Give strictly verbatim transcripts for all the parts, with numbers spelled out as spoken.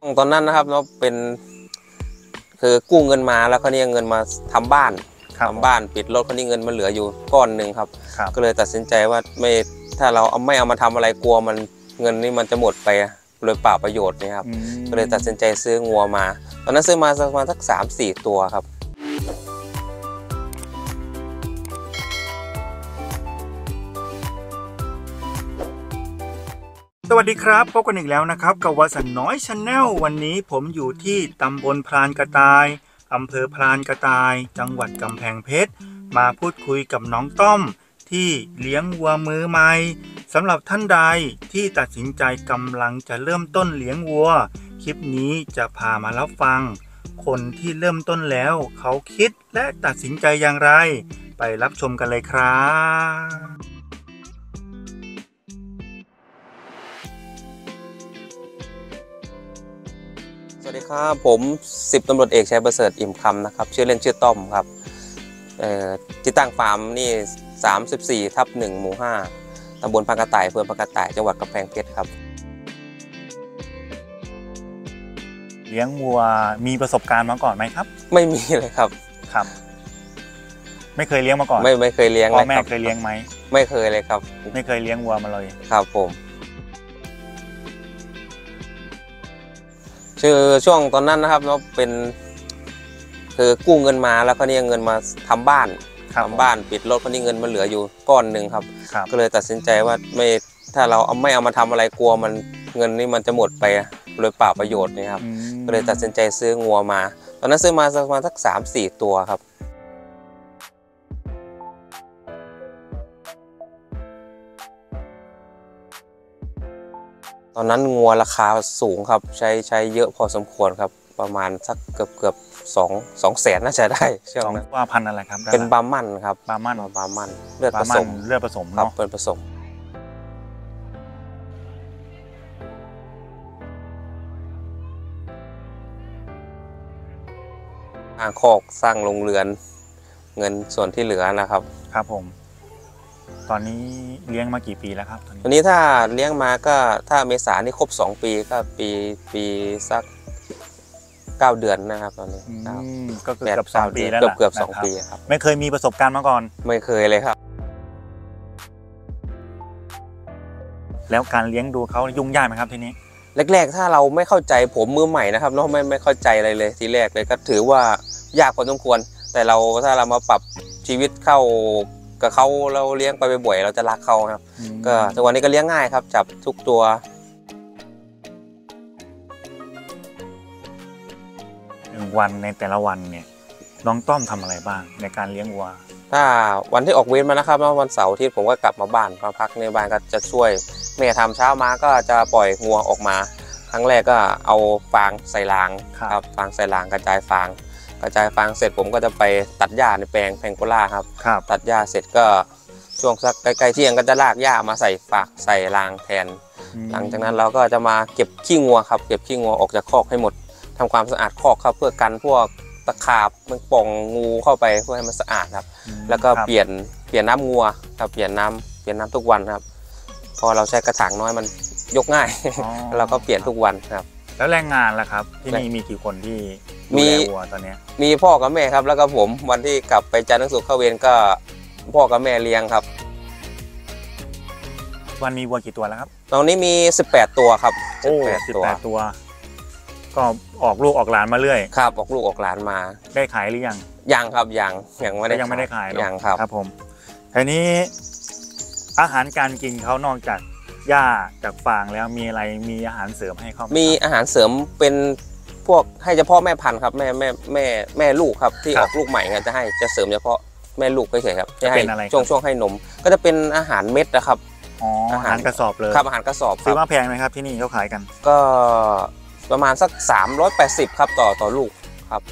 ตอนนั้นนะครับเราเป็นคือกู้เงินมาแล้วเขาเนี่ยเงินมาทำบ้านทำบ้านปิดรถเขานี่เงินมันเหลืออยู่ก้อนหนึ่งครับก็เลยตัดสินใจว่าไม่ถ้าเราเอาไม่เอามาทำอะไรกลัวมันเงินนี่มันจะหมดไปโดยเปล่าประโยชน์นี่ครับก็เลยตัดสินใจซื้องัวมาตอนนั้นซื้อมาประมาณสักสามสี่ตัวครับสวัสดีครับพบกันอีกแล้วนะครับกับวสันต์น้อยชาแนลวันนี้ผมอยู่ที่ตำบลพรานกระต่ายอำเภอพรานกระต่ายจังหวัดกำแพงเพชรมาพูดคุยกับน้องต้อมที่เลี้ยงวัวมือใหม่สำหรับท่านใดที่ตัดสินใจกำลังจะเริ่มต้นเลี้ยงวัวคลิปนี้จะพามารับฟังคนที่เริ่มต้นแล้วเขาคิดและตัดสินใจอย่างไรไปรับชมกันเลยครับสวัสดีครับผมสิบตำรวจเอกชัยประเสริฐอิ่มคำนะครับชื่อเล่นชื่อต้อมครับที่ตั้งฟาร์มนี่สามสิบสี่ทับหนึ่งหมู่ห้าตำบลพรานกระต่ายอำเภอพรานกระต่ายจังหวัดกำแพงเพชรครับเลี้ยงวัวมีประสบการณ์มาก่อนไหมครับไม่มีเลยครับครับไม่เคยเลี้ยงมาก่อนไม่ไม่เคยเลี้ยงพ่อแม่เคยเลี้ยงไหมไม่เคยเลยครับไม่เคยเลี้ยงวัวมาเลยครับผมคือช่วงตอนนั้นนะครับเราเป็นคือกู้เงินมาแล้วเขาเนี่ยเงินมาทำบ้านทำบ้านปิดรถเขานี่เงินมันเหลืออยู่ก้อนหนึ่งครับก็เลยตัดสินใจว่าไม่ถ้าเราเอาไม่เอามาทำอะไรกลัวมันเงินนี่มันจะหมดไปโดยเปล่าประโยชน์นี่ครับก็เลยตัดสินใจซื้องัวมาตอนนั้นซื้อมาประมาณสักสามสี่ตัวครับตอนนั้นงัวราคาสูงครับใช้ใช้เยอะพอสมควรครับประมาณสักเกือบเกือบสองสองแสนน่าจะได้ช่วงนั้นว่าพันอะไรครับเป็นบาร์มันครับบาร์มันบาร์มันเลือดผสมเลือดผสมครับเป็นผสมสร้างคอกสร้างโรงเรือนเงินส่วนที่เหลือนะครับครับผมตอนนี้เลี้ยงมากี่ปีแล้วครับตอนนี้ถ้าเลี้ยงมาก็ถ้าเมษานี่ครบสองปีก็ปีปีสักเก้าเดือนนะครับตอนนี้ก็เกือบสองปีแล้วเกือบเกือบสองปีครับไม่เคยมีประสบการณ์มาก่อนไม่เคยเลยครับแล้วการเลี้ยงดูเขายุ่งยากไหมครับทีนี้แรกๆถ้าเราไม่เข้าใจผมมือใหม่นะครับเนาะไม่ไม่เข้าใจอะไรเลยทีแรกเลยก็ถือว่ายากพอสมควรแต่เราถ้าเรามาปรับชีวิตเข้ากับเขาเราเลี้ยงไปบ่อยๆเราจะรักเขาครับก็ทุกวันนี้ก็เลี้ยงง่ายครับจับทุกตัวหนึ่งวันในแต่ละวันเนี่ยน้องต้อมทำอะไรบ้างในการเลี้ยงวัวถ้าวันที่ออกเวรมานะครับวันเสาร์ที่ผมก็กลับมาบ้านมาพักในบ้านก็จะช่วยแม่ทำเช้ามาก็จะปล่อยงัวออกมาครั้งแรกก็เอาฟางใส่รางครับฟางใส่รางกระจายฟางกระจายฟางเสร็จผมก็จะไปตัดหญ้าในแปลงแพงโกล่าครับตัดหญ้าเสร็จก็ช่วงสักใกล้ๆเที่ยงก็จะลากหญ้ามาใส่ฝากใส่รางแทนหลังจากนั้นเราก็จะมาเก็บขี้งัวครับเก็บขี้งัวออกจากคอกให้หมดทำความสะอาดคอกครับเพื่อกันพวกตะขาบมันป่องงูเข้าไปเพื่อให้มันสะอาดครับแล้วก็เปลี่ยนเปลี่ยนน้ำงัวครับเปลี่ยนน้ำเปลี่ยนน้ำทุกวันครับพอเราใช้กระถางน้อยมันยกง่ายเราก็เปลี่ยนทุกวันครับแล้วแรงงานล่ะครับที่นี่มีกี่คนที่ดูแลวัวตอนนี้มีพ่อกับแม่ครับแล้วก็ผมวันที่กลับไปจันทร์ถึงศุกร์เข้าเวรก็พ่อกับแม่เลี้ยงครับวันมีวัวกี่ตัวแล้วครับตอนนี้มีสิบแปดตัวครับสิบแปดตัวก็ออกลูกออกหลานมาเรื่อยครับออกลูกออกหลานมาได้ขายหรือยังยังครับยังยังไม่ได้ยังไม่ได้ขายยังครับครับผมทีนี้อาหารการกินเขานอกจากหญ้าจากฟางแล้วมีอะไรมีอาหารเสริมให้เขามีอาหารเสริมเป็นพวกให้เฉพาะแม่พันธุ์ครับแม่แม่แม่แม่ลูกครับที่ออกลูกใหม่จะให้จะเสริมเฉพาะแม่ลูกเฉยๆครับจะให้ช่วงช่วงให้นมก็จะเป็นอาหารเม็ดนะครับอ๋ออาหารกระสอบเลยครับอาหารกระสอบซื้อมาแพงไหมครับที่นี่เขาขายกันก็ประมาณสักสามร้อยแปดสิบครับต่อต่อลูกครับ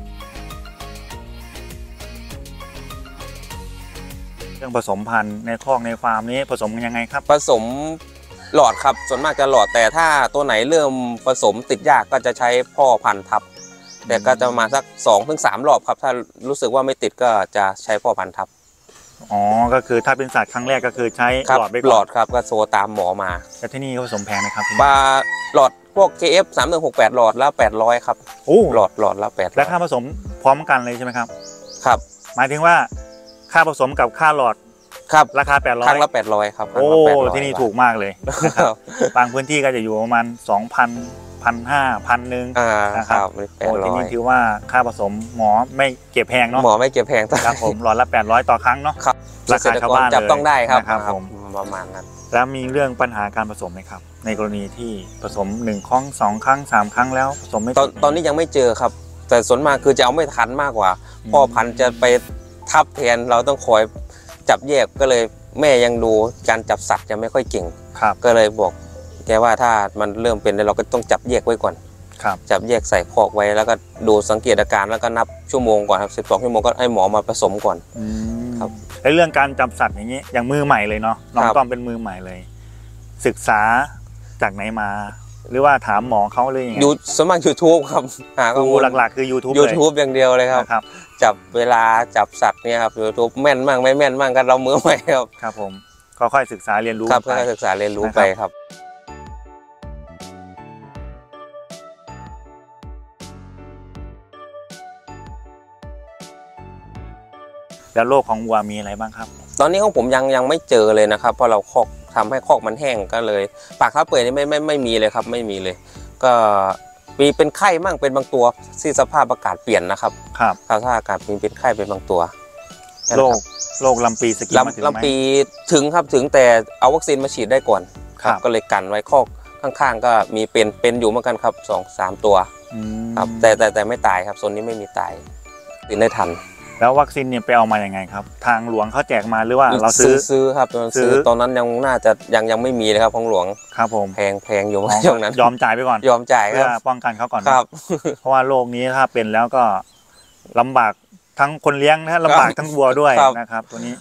เรื่องผสมพันธุ์ในคอกในฟาร์มนี้ผสมกันยังไงครับผสมหลอดครับส่วนมากจะหลอดแต่ถ้าตัวไหนเริ่มผสมติดยากก็จะใช้พ่อพันธุ์ทับแต่ก็จะมาสักสองถึงสามรอบครับถ้ารู้สึกว่าไม่ติดก็จะใช้พ่อพันธุ์ทับอ๋อก็คือถ้าเป็นสัตว์ครั้งแรกก็คือใช้หลอดไปก่อนหลอดครับก็โซตามหมอมาแต่ที่นี่เขาผสมแพงไหมครับปลาหลอดพวก เค เอฟ สามหนึ่งหกแปด หลอดละแปดร้อยครับโอ้หลอดหลอดละแปดร้อยและค่าผสมพร้อมกันเลยใช่ไหมครับครับหมายถึงว่าค่าผสมกับค่าหลอดครับราคาแปดร้อยครั้งละแปดร้อยครับครั้โอ้งละแปดร้อยที่นี่ถูกมากเลยนะครับบางพื้นที่ก็จะอยู่ประมาณสองพัน พันห้า พันหนึ่งอ่านะคครัรับบแปโอ้ดร้ที่อยนี่ถือว่าค่าผสมหมอไม่เก็บแพงเนาะหมอไม่เก็บแพงครับผมหลอดละแปดร้อยต่อครั้งเนาะครับราคาชาวบ้านเลยจับต้องได้ครับนะครับผมประมาณนั้นแล้วมีเรื่องปัญหาการผสมไหมครับในกรณีที่ผสมหนึ่งครั้งสองครั้งสามครั้งแล้วผสมไม่ตอนติดตอนนี้ยังไม่เจอครับ แต่ส่วนมากคือจะเอาไม่ทันมากกว่าอืมพ่อพันธุ์จะไปทับแทนเราต้องคอยจับแยกก็เลยแม่ยังดูการจับสัตว์ยังไม่ค่อยเก่งครับก็เลยบอกแกว่าถ้ามันเริ่มเป็นเราก็ต้องจับแยกไว้ก่อนครับจับแยกใส่คอกไว้แล้วก็ดูสังเกตอาการแล้วก็นับชั่วโมงก่อนครับสิบสองชั่วโมงก็ให้หมอมาผสมก่อนอืมครับในเรื่องการจับสัตว์อย่างนี้อย่างมือใหม่เลยเนาะน้องครับต้อมเป็นมือใหม่เลย ศึกษาจากไหนมา หรือว่าถามหมอเขาเลยยังไงยูสมัคร ยูทูบ ครับหาข้อดูมูลหลักๆคือ YouTube เลย YouTube อย่างเดียวเลยครับนะครับจับเวลาจับสัตว์เนี่ยครับ YouTube แม่นมั่งไม่แม่นมั่งก็เรามือใหม่ครับครับผมก็ค่อยศึกษาเรียนรู้ครับไปก็ศึกษาเรียนรู้นะครับไปครับแล้วโรคของวัวมีอะไรบ้างครับตอนนี้ของผมยังยังไม่เจอเลยนะครับเพราะเราคอกทำให้คอกมันแห้งก็เลย ปากข้าวเปื่อยนี่ไม่ไม่ไม่มีเลยครับไม่มีเลย ก็มีเป็นไข้มั่งเป็นบางตัวที่สภาพอากาศเปลี่ยนนะครับครับสภาพอากาศมีเป็นไข้เป็นบางตัวโรคโรคลำปีสกินมาถึงลำไหมลำปีถึงครับถึงแต่เอาวัคซีนมาฉีดได้ก่อนครับก็เลยกันไว้คอกข้างๆ ก็มีเป็นเป็นอยู่เหมือนกันครับสองสามตัวอืมครับแต่แต่แต่ไม่ตายครับโซนนี้ไม่มีตายติดได้ทันแล้ววัคซีนเนี่ยไปเอามาอย่างไงครับ ทางหลวงเขาแจกมาหรือว่าเราซื้อซื้อครับตอนนั้นซื้ซื้ออตอนนั้นยังน่าจะยังยังไม่มีเลยครับของหลวงครับผมแพงแพงอยู่ช่วงนั้นยอมจ่ายไปก่อนยอมจ่ายคเพื่อรับป้องกันเขาก่อนคนะรับเพราะว่าโรคนี้ถ้าเป็นแล้วก็ลำบากทั้งคนเลี้ยงนะลำบากทั้งวัวด้วยครับนะครับ ตัวนี้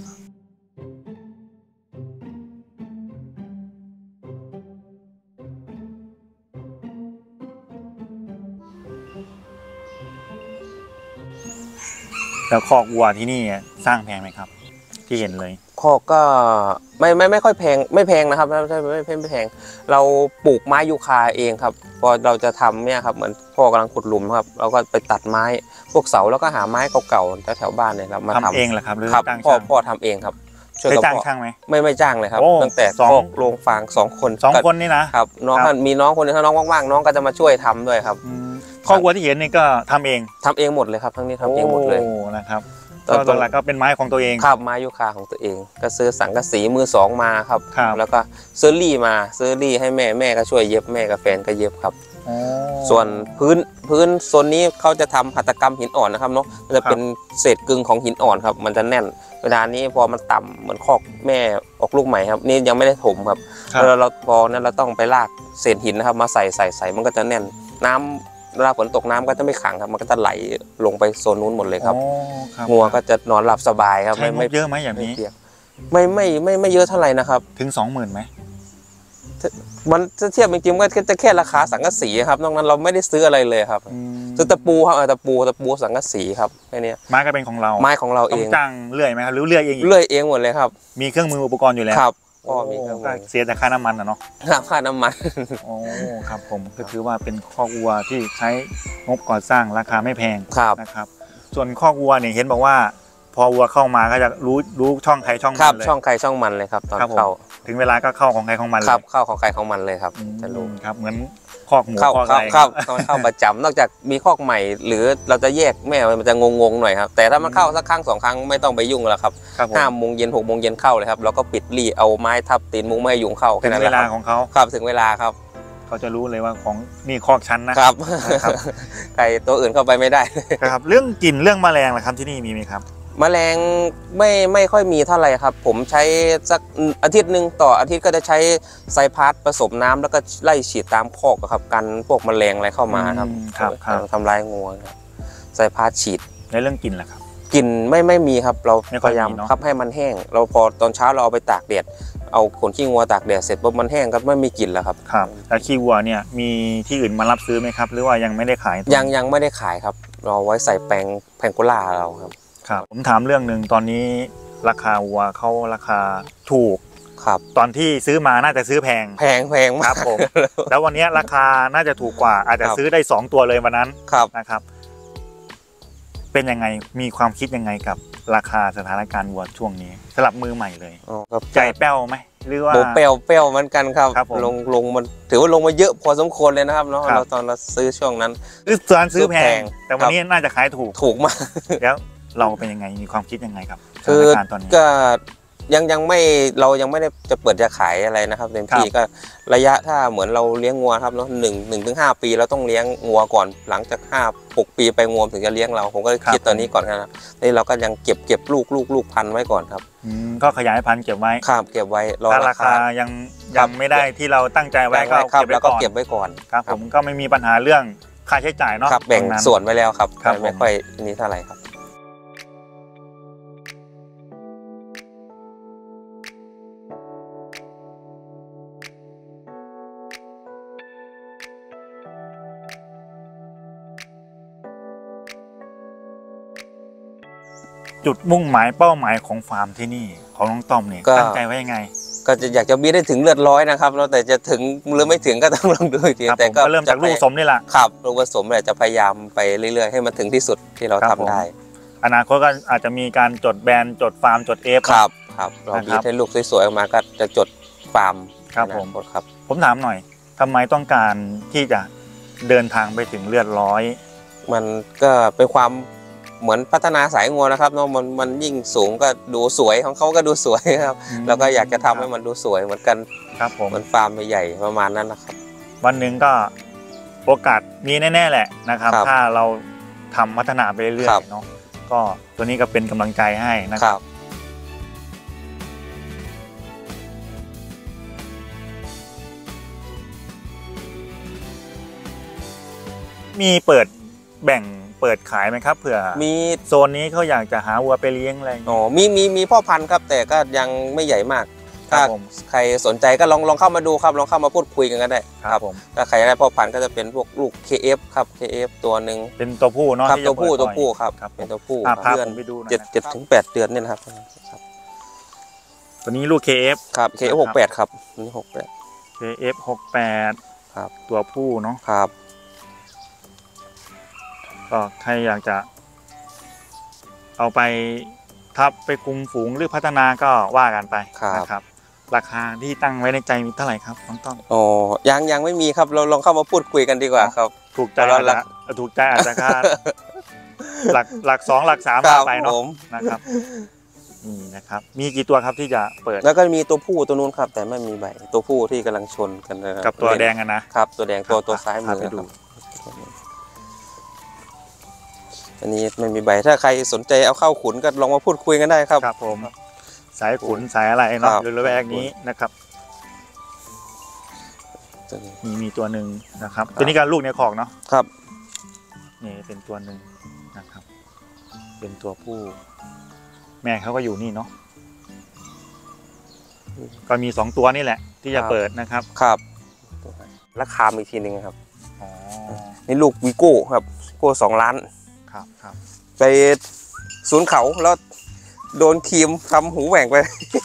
แล้วคอกวัวที่นี่สร้างแพงไหมครับ ที่เห็นเลยคอกก็ไม่ไม่ไม่ค่อยแพงไม่แพงนะครับไม่ไม่ไม่ไม่ไม่แพงเราปลูกไม้ยูคาเองครับพอเราจะทำเนี่ยครับเหมือนพ่อกำลังขุดหลุมครับเราก็ไปตัดไม้พวกเสาแล้วก็หาไม้เก่าๆแถวๆบ้านเนี่ยครับมาทำทำเองเหรอครับหรือครับจ้างพ่อช่างพ่อทำเองครับช่วยได้กับจ้างพ่อช่างไหมไม่ไม่จ้างเลยครับโอ้ตั้งแต่สองคอกโรงฟางสองคนสองก็คนนี่นะครับน้องครับมีน้องคนหนึงถ้าน้องว่างๆน้องก็จะมาช่วยทำด้วยครับอืมคอกวัวที่เห็นนี่ก็ทำเองทำเองหมดเลยครับทั้งนี้ทำเองหมดเลยโอ้นะครับตอนก็หลักๆก็เป็นไม้ของตัวเองครับไม้ยูคาของตัวเอง ก็ซื้อสังกะสีมือสองมาครับครับแล้วก็ซื้อรี่มาซื้อรี่ให้แม่แม่ก็ช่วยเย็บแม่กับแฟนก็เย็บครับอ๋อส่วนพื้นพื้นโซนนี้เขาจะทำหัตถกรรมหินอ่อนนะครับเนาะมันจะเป็นเศษกึ่งของหินอ่อนครับมันจะแน่น เวลานี้พอมันต่ำเหมือนคอกแม่ออกลูกใหม่ครับนี่ยังไม่ได้ถมครับครับแล้วเราพอนั้นเราต้องไปลากเศษหินนะครับมาใส่ใส่ใส่มันก็จะแน่น น้ำเวลาฝนตกน้ำก็จะไม่ขังครับมันก็จะไหลลงไปโซนนู้นหมดเลยครับอ๋อครับงัวก็จะนอนหลับสบายครับใช้ไม่งไม่บเยอะไหมอย่างนี้ไม่เปียกไม่ไม่ไม่ไม่เยอะเท่าไหร่นะครับถึงสองหมื่นไหมมันจะเทียบจริงๆก็จะแค่ราคาสังกะสีครับนอกนั้นเราไม่ได้ซื้ออะไรเลยครับอืมซื้อตะปูครับเออตะปูตะปูสังกะสีครับแค่นี้ไม้ก็เป็นของเราไม้ของเราต้เอองงจ้างเลื่อยไหมครับหรือเลื่อยเองอีกเลื่อยเองหมดเลยครับมีเครื่องมืออุปกรณ์อยู่แล้วครับโอ้ก็มีเครื่องมืก็อเสียแต่ค่าน้ำมันนะเนาะค่าน้ำมันโอ้ครับผมก็ถือว่าเป็นคอกวัวที่ใช้งบก่อสร้างราคาไม่แพงครับนะครับ ส่วนคอกวัวเนี่ยเห็นบอกว่า พอวัวเข้ามาก็จะรู้รู้ช่องใครช่องคมัรับนเลยช่องใครช่องมันเลยครับตอนครับผมเข้าถึงเวลาก็เข้าของใครของมันเลยครับเข้าของใครของมันเลยครับอืมจะรู้ครับเหมือนคอกหมูเข้าคอกเข้าอะไรเข้าเข้าเข้าประจำนอกจากมีคอกใหม่ หรือเราจะแยกแม่มันจะงงๆหน่อยครับแต่ถ้ามันเข้าสักครั้งสองครั้งไม่ต้องไปยุ่งแล้วครับครับผมห้าโมงเย็นหกโมงเย็นเข้าเลยครับเราก็ปิดรีเอาไม้ทับตีนมุ้งไม่ให้ยุงเข้าถึแค่งนั้นเวแหละลาครับของเขาครับถึงเวลาครับเขาจะรู้เลยว่าของนี่คอกชั้นนะครับ ครับไก่ตัวอื่นเข้าไปไม่ได้ครับเรื่องกลิ่นเรื่องแมลงล่ะครับที่นี่มีไหมครับแมลงไม่ไม่ค่อยมีเท่าไหร่ครับ ผมใช้สักอาทิตย์หนึ่งต่ออาทิตย์ก็จะใช้ไซพาร์ตผสมน้ำแล้วก็ไล่ฉีดตามคอกอะครับกันพวกแมลงอะไรเข้ามาครับอืมครับครับทำลายงูครับไซพาร์ตฉีดในเรื่องกลิ่นล่ะครับกลิ่นไม่ไม่มีครับเราไม่พค่อยมียายามเนอะครับให้มันแห้ง เราพอตอนเช้าเราเอาไปตากแดดเอาขนขี้งัวตากแดดเสร็จปุ๊บมันแห้งก็ไม่มีกลิ่นแล้วครับครับแล้วขี้วัวเนี่ยมีที่อื่นมารับซื้อไหมครับ หรือว่ายังไม่ได้ขายตัวยังยังไม่ได้ขายครับเราเอาไว้ใส่แปลงแพงโกล่าเราครับครับผมถามเรื่องหนึ่งตอนนี้ราคาวัวเขาราคาถูกครับตอนที่ซื้อมาน่าจะซื้อแพงแพงแพงมากครับผมแล้ววันนี้ราคาน่าจะถูกกว่าอาจจะซื้อได้สองตัวเลยวันนั้นนะครับเป็นยังไงมีความคิดยังไงกับราคาสถานการณ์วัวช่วงนี้สำหรับมือใหม่เลยใจแป้วไหมหรือว่าเปลวเปลวเหมือนกันครับลงลงมันถือว่าลงมาเยอะพอสมควรเลยนะครับเนาะเราตอนเราซื้อช่วงนั้นคือตอนซื้อแพงแต่วันนี้น่าจะขายถูกถูกมากแล้วเราเป็นยังไงมีความคิดยังไงครับสถานการณ์ตอนนี้ก็ยังยังไม่เรายังไม่ได้จะเปิดจะขายอะไรนะครับเต็มที่ก็ระยะถ้าเหมือนเราเลี้ยงงัวครับเนาะหนึ่งหนึ่งถึงห้าปีเราต้องเลี้ยงงัวก่อนหลังจากห้าหกปีไปงัวถึงจะเลี้ยงเราผมก็คิดตอนนี้ก่อนนะนี่เราก็ยังเก็บเก็บลูกลูกลูกพันไว้ก่อนครับก็ขยายพันธุ์เก็บไว้ครับเก็บไว้ถ้าราคายังยังไม่ได้ที่เราตั้งใจไว้ก็เก็บไว้ก่อนเก็บไว้ก่อนครับผมก็ไม่มีปัญหาเรื่องค่าใช้จ่ายเนาะแบ่งส่วนไว้แล้วครับไม่ค่อยนี้เท่าไหร่ครับจุดมุ่งหมายเป้าหมายของฟาร์มที่นี่ของน้องต้อมเนี่ยตั้งใจไว้ยังไงก็จะอยากจะมีได้ถึงเลือดร้อยนะครับแล้วแต่จะถึงหรือไม่ถึงก็ต้องลองดูทีแต่ก็เริ่มจากลูกผสมนี่แหละครับลูกผสมเนี่ยจะพยายามไปเรื่อยๆให้มันถึงที่สุดที่เราทำได้อนาคตก็อาจจะมีการจดแบรนด์จดฟาร์มจดเอฟครับครับเราบีให้ลูกสวยๆออกมาก็จะจดฟาร์มครับผมครับผมถามหน่อยทำไมต้องการที่จะเดินทางไปถึงเลือดร้อยมันก็เป็นความเหมือนพัฒนาสายงัวนะครับเนาะมันมันยิ่งสูงก็ดูสวยของเขาก็ดูสวยครับแล้วก็อยากจะทำให้มันดูสวยเหมือนกันครับผมมันฟาร์มใหญ่ประมาณนั้นนะครับวันหนึ่งก็โอกาสมีแน่ๆแหละนะครับถ้าเราทำพัฒนาไปเรื่อยๆเนาะก็ตัวนี้ก็เป็นกำลังใจให้นะครับมีเปิดแบ่งเปิดขายไหมครับเผื่อมีโซนนี้เขาอยากจะหาวัวไปเลี้ยงอะไรอ๋อมีมีมีพ่อพันธุ์ครับแต่ก็ยังไม่ใหญ่มากถ้าใครสนใจก็ลองลองเข้ามาดูครับลองเข้ามาพูดคุยกันก็ได้ครับผมถ้าใครได้พ่อพันธุ์ก็จะเป็นพวกลูก เค เอฟ ครับ เค เอฟ ตัวหนึ่งเป็นตัวผู้เนาะตัวผู้ตัวผู้ครับเป็นตัวผู้เดือนเจ็ดเจ็ดถึงแปดเดือนนี่นะครับตัวนี้ลูก เค เอฟครับ เค เอฟ หกแปดครับนี่หกแปดเค เอฟ หกแปดครับตัวผู้เนาะครับก็ใครอยากจะเอาไปทับไปคุมฝูงหรือพัฒนาก็ว่ากันไปนะครับราคาที่ตั้งไว้ในใจมีเท่าไหร่ครับน้องต้อมอ๋อยังยังไม่มีครับเราลองเข้ามาพูดคุยกันดีกว่าครับถูกใจอาจจะถูกใจอาจจะค่าหลักหลักสองหลักสามไปเนาะนะครับนี่นะครับมีกี่ตัวครับที่จะเปิดแล้วก็มีตัวผู้ตัวนู้นครับแต่ไม่มีใบตัวผู้ที่กำลังชนกันกับตัวแดงกันนะครับตัวแดงตัวตัวซ้ายมือดูอันนี้ไม่มีใบถ้าใครสนใจเอาเข้าขุนก็ลองมาพูดคุยกันได้ครับครับผมสายขุนสายอะไรเนาะอยู่ระแวกนี้นะครับมีมีตัวหนึ่งนะครับตัวนี้ก็ลูกในคอกเนาะครับนี่เป็นตัวหนึ่งนะครับเป็นตัวผู้แม่เขาก็อยู่นี่เนาะก็มีสองตัวนี่แหละที่จะเปิดนะครับครับราคาอีกทีหนึ่งครับนี่ลูกวิโก้ครับโก้สองล้านครับครับไปศูนย์เขาแล้วโดนครีมทำหูแหว่งไป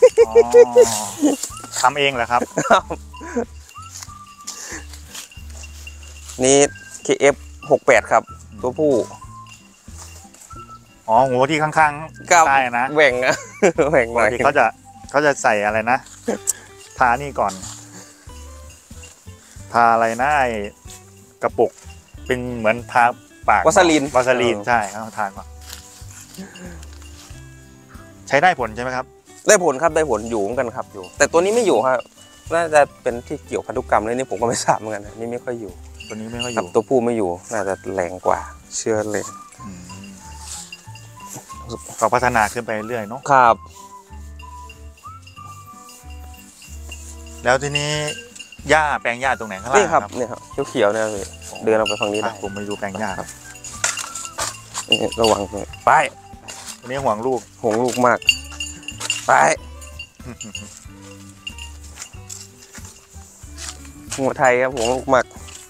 ทำเองเหรอครับนี่ เค เอฟ หกแปดครับตัวผู้อ๋อหัวที่ข้างๆใช่นะแหว่งนะแหว่งหน่อยเขาจะเขาจะใส่อะไรนะทานี่ก่อนทาอะไรนะกระปุกเป็นเหมือนทาปากวัสลีนวัสลีนใช่เขาทานก่อนใช้ได้ผลใช่ไหมครับได้ผลครับได้ผลอยู่เหมือนกันครับอยู่แต่ตัวนี้ไม่อยู่ครับน่าจะเป็นที่เกี่ยวพันธุกรรมเลยนี่ผมก็ไม่ทราบเหมือนกันนี่ไม่ค่อยอยู่ตัวนี้ไม่ค่อยอยู่ตัวผู้ไม่อยู่น่าจะแรงกว่าเชื่อเลยเขาพัฒนาขึ้นไปเรื่อยเนาะครับแล้วทีนี้หญ้าแปลงหญ้าตรงไหนข้างล่างนี่ครับนี่ครับเขียวๆเนี่ยเลยเดินออกไปฝั่งนี้ได้ผมไปดูแปลงหญ้าครับนี่ระวังไปอันนี้ห่วงลูกห่วงลูกมากไปหัวไทยครับห่วงลูกมาก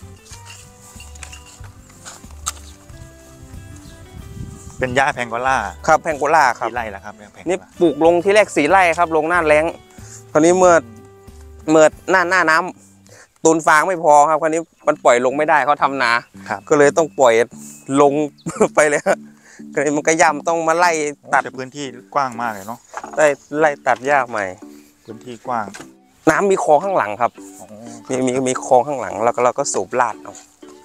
เป็นหญ้าแพงโกล่าครับแพงโกล่าครับสี่ไร่แล้วครับนี่ปลูกลงที่แรกสี่ไร่ครับลงหน้าแล้งคราวนี้เมื่อเมื่อหน้าหน้าน้ำตูนฟางไม่พอครับคราวนี้มันปล่อยลงไม่ได้เขาทำนาก็เลยต้องปล่อยลง ไปเลยครับก็เลยมันก็ย่ำต้องมาไล่ตัดพื้นที่กว้างมากเลยเนาะได้ไล่ตัดหญ้าใหม่พื้นที่กว้างน้ำมีคลองข้างหลังครับมีมีมีคลองข้างหลังแล้วก็เราก็สูบลาดเอา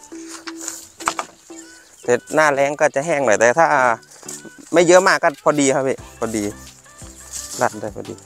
แต่หน้าแล้งก็จะแห้งหน่อยแต่ถ้าไม่เยอะมากก็พอดีครับพี่พอดีลาดได้พอดี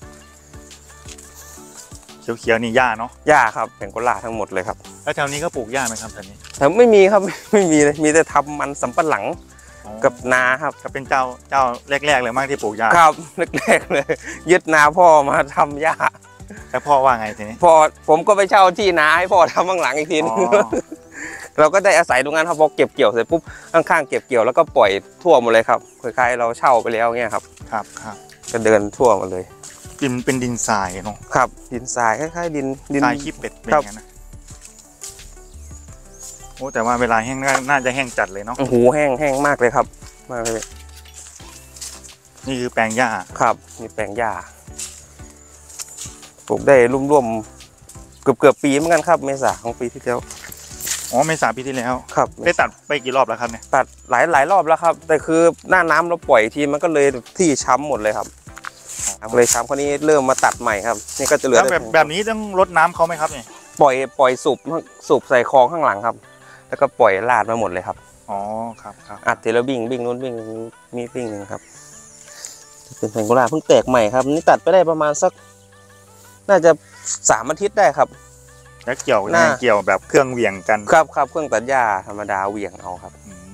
เขียวๆนี่หญ้าเนาะหญ้าครับแผงกุหลาบทั้งหมดเลยครับแล้วแถวนี้ก็ปลูกหญ้าไหมครับแถวนี้แต่ไม่มีครับไม่มีเลยมีแต่ทำมันสำปะหลังกับนาครับก็เป็นเจ้าเจ้าแรกๆเลยมากที่ปลูกหญ้าครับแรกๆเลยยึดนาพ่อมาทำหญ้าแล้วพ่อว่าไงทีนี้พ่อผมก็ไปเช่าที่นาให้พ่อทำข้างหลังอีกทีนึงเราก็ได้อาศัยตรงนั้นครับพอเก็บเกี่ยวเสร็จปุ๊บข้างๆเก็บเกี่ยวแล้วก็ปล่อยทั่วหมดเลยครับคล้ายๆเราเช่าไปแล้วเงี้ยครับครับครับก็เดินทั่วหมดเลยดินเป็นดินทรายเนาะครับดินทรายคล้ายๆดินดินทรายขี้เป็ดเป็นอย่างนั้นนะโอ้แต่ว่าเวลาแห้งน่าจะแห้งจัดเลยเนาะโอ้โหแห้งแห้งมากเลยครับมากเลยนี่คือแปลงหญ้าครับมีแปลงหญ้าปลูกได้ร่วมๆเกือบเกือบปีเหมือนกันครับเมษาของปีที่แล้วอ๋อเมษาปีที่แล้วครับได้ตัดไปกี่รอบแล้วครับเนี่ยตัดหลายหลายรอบแล้วครับแต่คือหน้าน้ำเราปล่อยทีมันก็เลยที่ช้ำหมดเลยครับเลยช้ำคนนี้เริ่มมาตัดใหม่ครับนี่ก็จะเหลือแบบแบบนี้ต้องรดน้ำเขาไหมครับเนี่ยปล่อยปล่อยสูบสูบใส่คลองข้างหลังครับแล้วก็ปล่อยลาดมาหมดเลยครับอ๋อครับครับอัดทีละบิ่งบิ่งนู้นบิ่งมีบิ่งหนึ่งครับเป็นแผงกุหลาบเพิ่งแตกใหม่ครับนี่ตัดไปได้ประมาณสักน่าจะสามอาทิตย์ได้ครับแล้วเกี่ยวน่าเกี่ยวแบบเครื่องเหวี่ยงกันครับครับเครื่องตัดหญ้าธรรมดาเหวี่ยงเอาครับ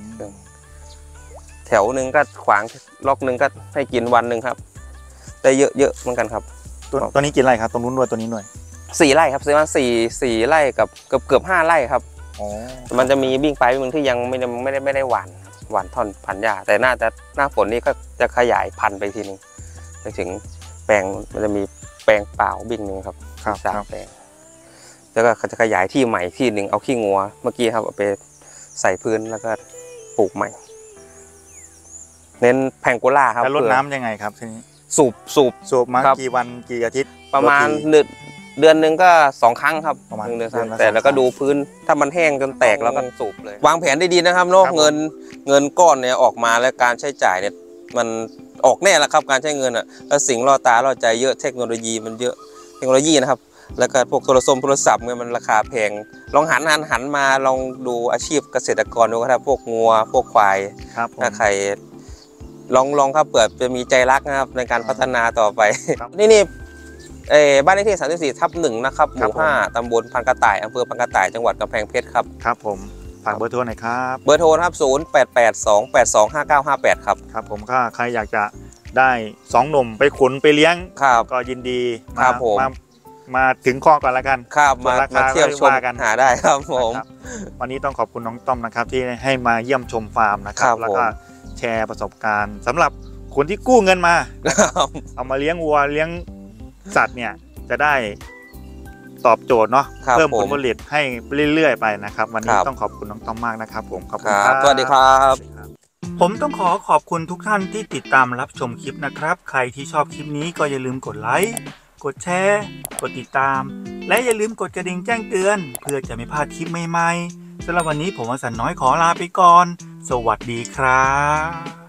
แถวหนึ่งก็ขวางล็อกหนึ่งก็ให้กินวันหนึ่งครับได้เยอะเยอะเหมือนกันครับตัวตัวนี้กินไรครับตรงนู้นด้วยตัวนี้หน่วยสี่ไร่ครับซื้อมาสี่สี่ไร่กับเกือบเกือบห้าไร่ครับอ๋อมันจะมีบิ่งไปบิ่งที่ยังไม่ได้ไม่ได้ไม่ได้หวานหวานท่อนพันหญ้าแต่น่าจะหน้าฝนนี้ก็จะขยายพันธุ์ไปทีนึงไปถึงแปลงมันจะมีแปลงเปล่าบิ่งนึงครับสามแปลงแล้วก็จะขยายที่ใหม่ที่หนึ่งเอาขี้งัวเมื่อกี้ครับเอาไปใส่พื้นแล้วก็ปลูกใหม่เน้นแพงโกล่าครับแล้วรดน้ำยังไงครับทีนี้สูบสูบสูบมากี่วันกี่อาทิตย์ประมาณเดือนเดือนหนึ่งก็สองครั้งครับประมาณเดือนแต่แล้วก็ดูพื้นถ้ามันแห้งจนแตกแล้วก็สูบเลยวางแผนได้ดีนะครับเนาะเงินเงินก้อนเนี่ยออกมาแล้วการใช้จ่ายเนี่ยมันออกแน่แล้วครับการใช้เงินอ่ะแล้วสิ่งล่อตาล่อใจเยอะเทคโนโลยีมันเยอะเทคโนโลยีนะครับแล้วก็พวกโทรศัพท์โทรศัพท์เนี่ยมันราคาแพงลองหันหันหันมาลองดูอาชีพเกษตรกรดูครับพวกงัวพวกควายถ้าใครลองลองครับเปิดจะมีใจรักนะครับในการพัฒนาต่อไปนี่นี่เอบ้านเลขที่สามสิบสี่ทับหนึ่งนะครับหมู่ห้าตำบลพันกระต่ายอำเภอพันกระต่ายจังหวัดกำแพงเพชรครับครับผมฝากเบอร์โทรหน่อยครับเบอร์โทรครับศูนย์แปดแปดสองแปดสองห้าเก้าห้าแปดครับครับผมถ้าใครอยากจะได้สองหนุ่มไปขุนไปเลี้ยงก็ยินดีครับผมมาถึงคลองก่อนละกันครับมาเที่ยวชมกันหาได้ครับผมวันนี้ต้องขอบคุณน้องต้อมนะครับที่ให้มาเยี่ยมชมฟาร์มนะครับแล้วก็แชร์ประสบการณ์สำหรับคนที่กู้เงินมาเอามาเลี้ยงวัวเลี้ยงสัตว์เนี่ยจะได้ตอบโจทย์เนาะเพิ่มผลผลิตให้เรื่อยๆไปนะครับวันนี้ต้องขอบคุณน้องต้อมมากนะครับผมขอบคุณครับสวัสดีครับผมต้องขอขอบคุณทุกท่านที่ติดตามรับชมคลิปนะครับใครที่ชอบคลิปนี้ก็อย่าลืมกดไลค์กดแชร์กดติดตามและอย่าลืมกดกระดิ่งแจ้งเตือนเพื่อจะไม่พลาดคลิปใหม่ๆสำหรับวันนี้ผมวสันต์น้อยขอลาไปก่อนสวัสดีครับ